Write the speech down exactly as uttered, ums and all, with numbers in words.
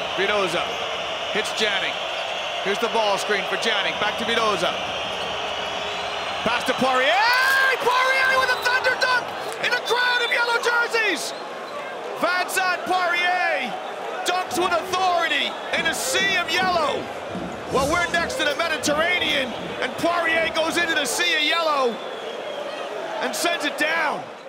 Vidoza hits Janning. Here's the ball screen for Janning. Back to Vidoza. Pass to Poirier. Poirier with a thunder dunk in a crowd of yellow jerseys. Vincent Poirier dunks with authority in a sea of yellow. Well, we're next to the Mediterranean, and Poirier goes into the sea of yellow and sends it down.